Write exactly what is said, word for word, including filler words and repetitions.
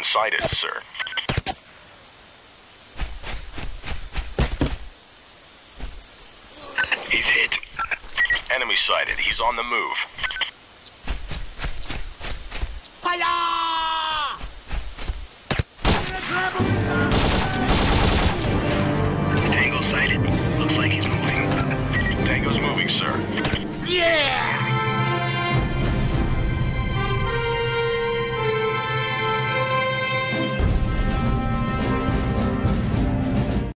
sighted, sir. He's hit. Enemy sighted. He's on the move. Tango sighted. Looks like he's moving. Tango's moving, sir. Yeah!